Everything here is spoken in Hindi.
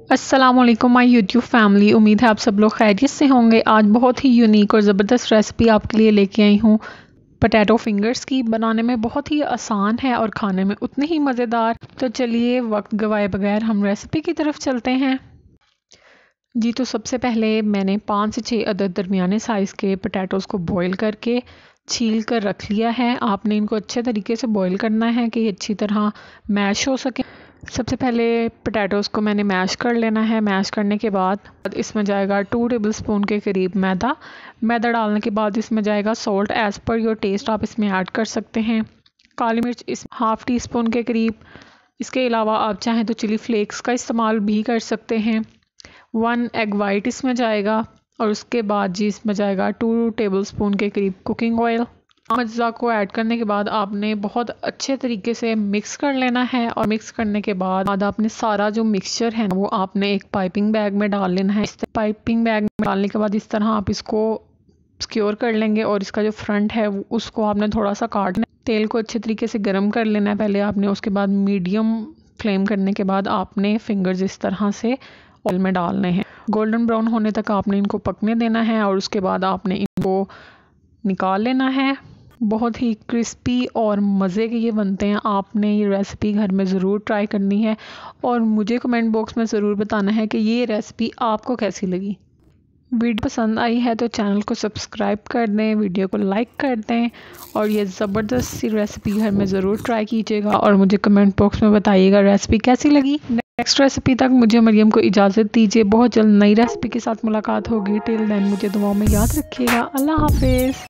अस्सलामुअलैकुम माय यूट्यूब फैमिली। उम्मीद है आप सब लोग खैरियत से होंगे। आज बहुत ही यूनिक और ज़बरदस्त रेसिपी आपके लिए लेके आई हूँ पोटैटो फिंगर्स की। बनाने में बहुत ही आसान है और खाने में उतने ही मज़ेदार। तो चलिए वक्त गवाए बगैर हम रेसिपी की तरफ चलते हैं। जी, तो सबसे पहले मैंने 5 से 6 अदद दरमियाने साइज़ के पोटैटोज़ को बॉईल करके छील कर रख लिया है। आपने इनको अच्छे तरीके से बॉईल करना है कि ये अच्छी तरह मैश हो सके। सबसे पहले पोटैटोज़ को मैंने मैश कर लेना है। मैश करने के बाद इसमें जाएगा 2 टेबलस्पून के करीब मैदा डालने के बाद इसमें जाएगा salt as per your taste, आप इसमें ऐड कर सकते हैं। काली मिर्च इस ½ टी स्पून के करीब। इसके अलावा आप चाहें तो चिली फ्लेक्स का इस्तेमाल भी कर सकते हैं। 1 एग वाइट इसमें जाएगा और उसके बाद जी इसमें जाएगा 2 टेबलस्पून के करीब कुकिंग ऑयल। अज्जा को ऐड करने के बाद आपने बहुत अच्छे तरीके से मिक्स कर लेना है और मिक्स करने के बाद आपने सारा जो मिक्सचर है वो आपने एक पाइपिंग बैग में डाल लेना है। इस पाइपिंग बैग में डालने के बाद इस तरह आप इसको सिक्योर कर लेंगे और इसका जो फ्रंट है उसको आपने थोड़ा सा काटना है। तेल को अच्छे तरीके से गर्म कर लेना है पहले आपने। उसके बाद मीडियम फ्लेम करने के बाद आपने फिंगर्स इस तरह से ऑयल में डालने हैं। गोल्डन ब्राउन होने तक आपने इनको पकने देना है और उसके बाद आपने इनको निकाल लेना है। बहुत ही क्रिस्पी और मज़े के ये बनते हैं। आपने ये रेसिपी घर में ज़रूर ट्राई करनी है और मुझे कमेंट बॉक्स में ज़रूर बताना है कि ये रेसिपी आपको कैसी लगी। वीडियो पसंद आई है तो चैनल को सब्सक्राइब कर दें, वीडियो को लाइक कर दें और ये ज़बरदस्त सी रेसिपी घर में ज़रूर ट्राई कीजिएगा और मुझे कमेंट बॉक्स में बताइएगा रेसिपी कैसी लगी। नेक्स्ट रेसिपी तक मुझे मरियम को इजाज़त दीजिए। बहुत जल्द नई रेसिपी के साथ मुलाकात होगी। टिल देन मुझे दुआओं में याद रखिएगा। अल्लाह हाफिज़।